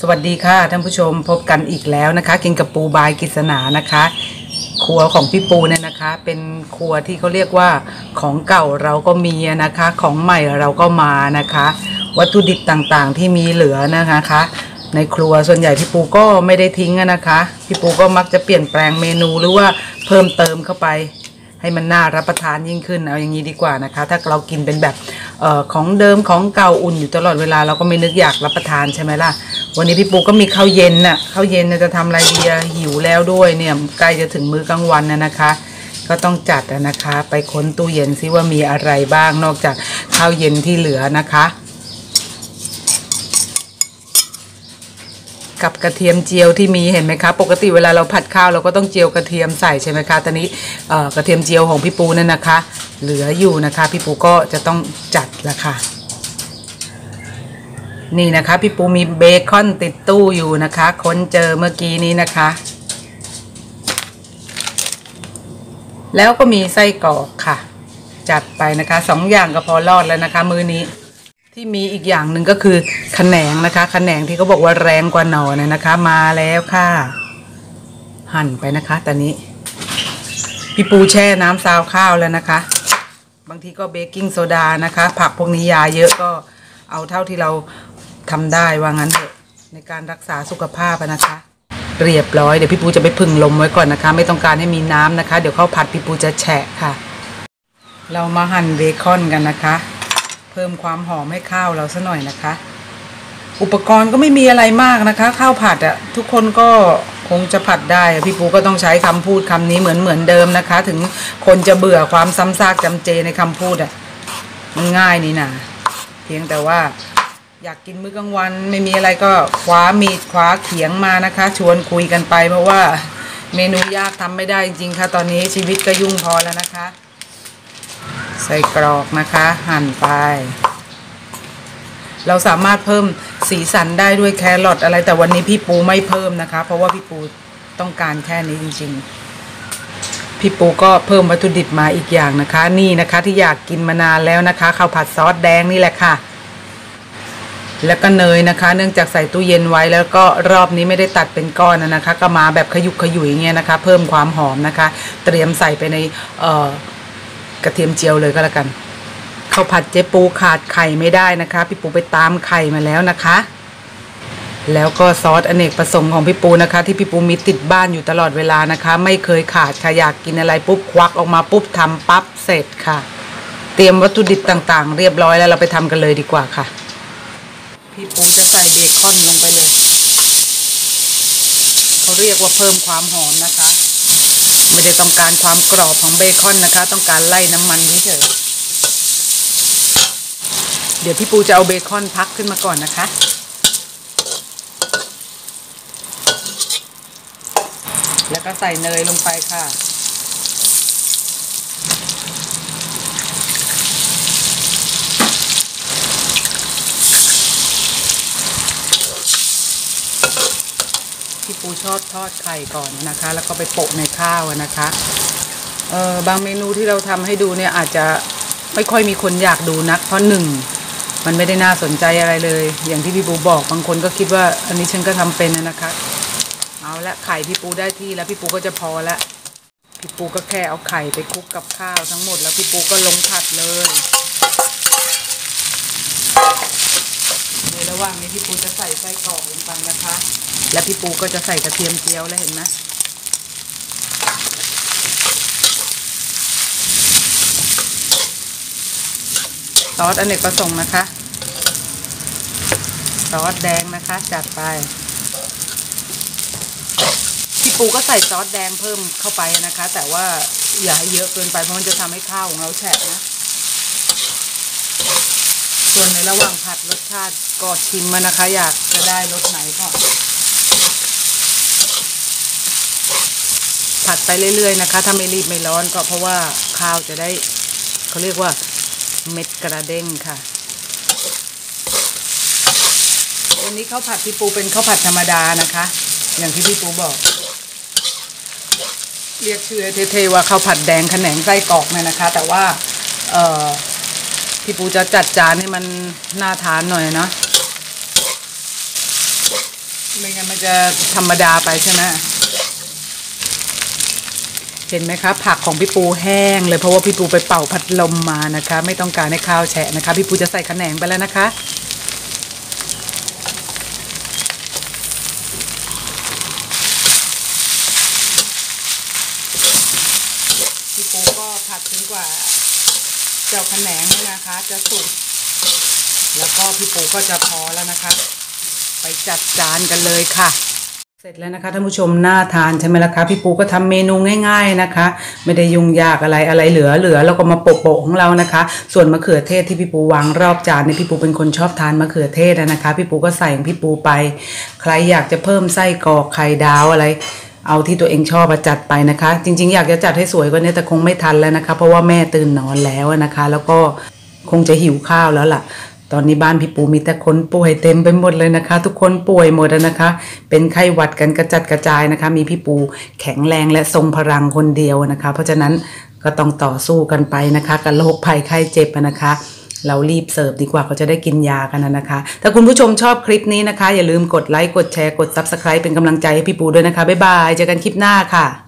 สวัสดีค่ะท่านผู้ชมพบกันอีกแล้วนะคะกินกับปูบายกฤษณานะคะครัวของพี่ปูเนี่ยนะคะเป็นครัวที่เขาเรียกว่าของเก่าเราก็มีนะคะของใหม่เราก็มานะคะวัตถุดิบต่างๆที่มีเหลือนะคะในครัวส่วนใหญ่พี่ปูก็ไม่ได้ทิ้งนะคะพี่ปูก็มักจะเปลี่ยนแปลงเมนูหรือว่าเพิ่มเติมเข้าไปให้มันน่ารับประทานยิ่งขึ้นเอาอย่างนี้ดีกว่านะคะถ้าเรากินเป็นแบบของเดิมของเก่าอุ่นอยู่ตลอดเวลาเราก็ไม่นึกอยากรับประทานใช่ไหมล่ะวันนี้พี่ปูก็มีข้าวเย็นน่ะข้าวเย็นจะทำอะไรดีหิวแล้วด้วยเนี่ยใกล้จะถึงมื้อกลางวันนะคะก็ต้องจัดนะคะไปค้นตู้เย็นซิว่ามีอะไรบ้างนอกจากข้าวเย็นที่เหลือนะคะกับกระเทียมเจียวที่มีเห็นไหมคะปกติเวลาเราผัดข้าวเราก็ต้องเจียวกระเทียมใส่ใช่ไหมคะตอนนี้กระเทียมเจียวของพี่ปูนั่นนะคะเหลืออยู่นะคะพี่ปูก็จะต้องจัดละค่ะนี่นะคะพี่ปูมีเบคอนติดตู้อยู่นะคะค้นเจอเมื่อกี้นี้นะคะแล้วก็มีไส้กรอกค่ะจัดไปนะคะ2 อย่างก็พอรอดแล้วนะคะมื้อนี้ที่มีอีกอย่างหนึ่งก็คือขะแหนงนะคะขะแหนงที่เขาบอกว่าแรงกว่าหน่อเนี่ยนะคะมาแล้วค่ะหั่นไปนะคะตอนนี้พี่ปูแช่น้ำซาวข้าวแล้วนะคะบางทีก็เบกกิ้งโซดานะคะผักพวกนี้ยาเยอะก็เอาเท่าที่เราทำได้ว่างั้นเถอะในการรักษาสุขภาพนะคะเรียบร้อยเดี๋ยวพี่ปูจะไปพึ่งลมไว้ก่อนนะคะไม่ต้องการให้มีน้ำนะคะเดี๋ยวข้าวผัดพี่ปูจะแฉะค่ะเรามาหั่นเบคอนกันนะคะเพิ่มความหอมให้ข้าวเราซะหน่อยนะคะอุปกรณ์ก็ไม่มีอะไรมากนะคะข้าวผัดทุกคนก็คงจะผัดได้พี่ปูก็ต้องใช้คำพูดคำนี้เหมือนเดิมนะคะถึงคนจะเบื่อความซ้ำซากจำเจในคำพูดมันง่ายนี่นะเพียงแต่ว่าอยากกินมื้อกลางวันไม่มีอะไรก็คว้ามีดคว้าเขียงมานะคะชวนคุยกันไปเพราะว่าเมนูยากทำไม่ได้จริงๆค่ะตอนนี้ชีวิตก็ยุ่งพอแล้วนะคะใส่กรอกนะคะหั่นไปเราสามารถเพิ่มสีสันได้ด้วยแครอทอะไรแต่วันนี้พี่ปูไม่เพิ่มนะคะเพราะว่าพี่ปูต้องการแค่นี้จริงๆพี่ปูก็เพิ่มวัตถุดิบมาอีกอย่างนะคะนี่นะคะที่อยากกินมานานแล้วนะคะข้าวผัดซอสแดงนี่แหละค่ะแล้วก็เนยนะคะเนื่องจากใส่ตู้เย็นไว้แล้วก็รอบนี้ไม่ได้ตัดเป็นก้อนนะคะก็มาแบบขยุกขยุยอย่างเงี้ยนะคะเพิ่มความหอมนะคะเตรียมใส่ไปในกระเทียมเจียวเลยก็แล้วกันข้าวผัดเจ๊ปูขาดไข่ไม่ได้นะคะพี่ปูไปตามไข่มาแล้วนะคะแล้วก็ซอสอเนกประสงค์ของพี่ปูนะคะที่พี่ปูมีติดบ้านอยู่ตลอดเวลานะคะไม่เคยขาดค่ะอยากกินอะไรปุ๊บควักออกมาปุ๊บทำปั๊บเสร็จค่ะเตรียมวัตถุดิบต่างๆเรียบร้อยแล้วเราไปทำกันเลยดีกว่าค่ะพี่ปูจะใส่เบคอนลงไปเลยเขาเรียกว่าเพิ่มความหอมนะคะไม่ได้ต้องการความกรอบของเบคอนนะคะต้องการไล่น้ำมันเฉยเดี๋ยวพี่ปูจะเอาเบคอนพักขึ้นมาก่อนนะคะแล้วก็ใส่เนยลงไปค่ะพี่ปูชอบทอดไข่ก่อนนะคะแล้วก็ไปโปะในข้าวนะคะบางเมนูที่เราทำให้ดูเนี่ยอาจจะไม่ค่อยมีคนอยากดูนักเพราะมันไม่ได้น่าสนใจอะไรเลยอย่างที่พี่ปูบอกบางคนก็คิดว่าอันนี้ฉันก็ทำเป็นนะคะเอาละไข่พี่ปูได้ที่แล้วพี่ปูก็จะพอละพี่ปูก็แค่เอาไข่ไปคลุกกับข้าวทั้งหมดแล้วพี่ปูก็ลงผัดเลยในระหว่างนี้พี่ปูจะใส่ไส้กรอกลงไปนะคะและพี่ปูก็จะใส่กระเทียมเจียวแล้วเห็นไหมซอสอเนกประสงค์นะคะซอสแดงนะคะจัดไปพี่ปูก็ใส่ซอสแดงเพิ่มเข้าไปนะคะแต่ว่าอย่าให้เยอะเกินไปเพราะมันจะทำให้ข้าวของเราแฉะนะส่วนในระหว่างผัดรสชาติก็ชิมมานะคะอยากจะได้รสไหนก็ผัดไปเรื่อยๆนะคะถ้าไม่รีบไม่ร้อนก็เพราะว่าข้าวจะได้เขาเรียกว่าเม็ดกระเด้งค่ะวันนี้ข้าวผัดพี่ปูเป็นข้าวผัดธรรมดานะคะอย่างที่พี่ปูบอกเรียกชื่อเท่ๆว่าข้าวผัดแดงขะแหนงไส้กรอกเนี่ยนะคะแต่ว่าพี่ปูจะจัดจานให้มันน่าทานหน่อยนะไม่งั้นมันจะธรรมดาไปใช่ไหมเห็นไหมคะผักของพี่ปูแห้งเลยเพราะว่าพี่ปูไปเป่าพัดลมมานะคะไม่ต้องการให้ข้าวแฉะนะคะพี่ปูจะใส่ขะแหนงไปแล้วนะคะพี่ปูก็ผัดจนกว่าเจ้าขะแหนงนี่นะคะจะสุกแล้วก็พี่ปูก็จะพอแล้วนะคะไปจัดจานกันเลยค่ะเสร็จแล้วนะคะท่านผู้ชมน่าทานใช่ไหมล่ะคะพี่ปูก็ทำเมนูง่ายๆนะคะไม่ได้ยุ่งยากอะไรเหลือแล้วก็มาโปะของเรานะคะส่วนมะเขือเทศที่พี่ปูวางรอบจานเนี่ยพี่ปูเป็นคนชอบทานมะเขือเทศนะคะพี่ปูก็ใส่ของพี่ปูไปใครอยากจะเพิ่มไส้กรอกไข่ดาวอะไรเอาที่ตัวเองชอบจัดไปนะคะจริงๆอยากจะจัดให้สวยกว่านี้แต่คงไม่ทันแล้วนะคะเพราะว่าแม่ตื่นนอนแล้วนะคะแล้วก็คงจะหิวข้าวแล้วล่ะตอนนี้บ้านพี่ปูมีแต่คนป่วยเต็มไปหมดเลยนะคะทุกคนป่วยหมดนะคะเป็นไข้หวัดกันกระจัดกระจายนะคะมีพี่ปูแข็งแรงและทรงพลังคนเดียวนะคะเพราะฉะนั้นก็ต้องต่อสู้กันไปนะคะกับโรคภัยไข้เจ็บนะคะเรารีบเสิร์ฟดีกว่าเขาจะได้กินยากันนะคะถ้าคุณผู้ชมชอบคลิปนี้นะคะอย่าลืมกดไลค์กดแชร์กด Subscribe เป็นกำลังใจให้พี่ปูด้วยนะคะบ๊ายบายเจอกันคลิปหน้าค่ะ